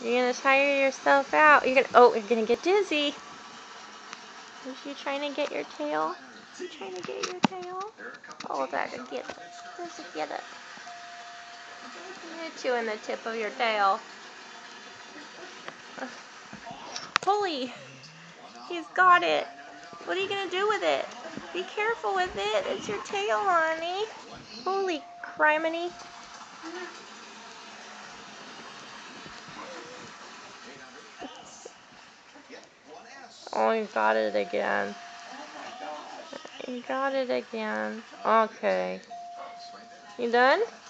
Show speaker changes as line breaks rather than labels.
You're gonna tire yourself out. You're gonna get dizzy. Is she trying to get your tail? You trying to get your tail? Oh, that's a get it. That's a get it. You're chewing the tip of your tail. Holy, he's got it. What are you gonna do with it? Be careful with it. It's your tail, honey. Holy criminy. Oh, you got it again. You got it again. Okay. You done?